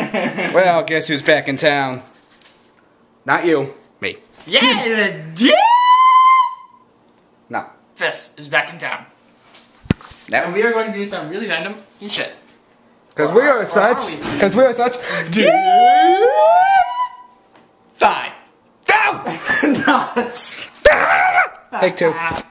Well, guess who's back in town? Not you. Me. Yeah! No. Fist is back in town. No. And we are going to do some really random shit. Because we are such. Because we are such. Die. No! No, it's... Take two.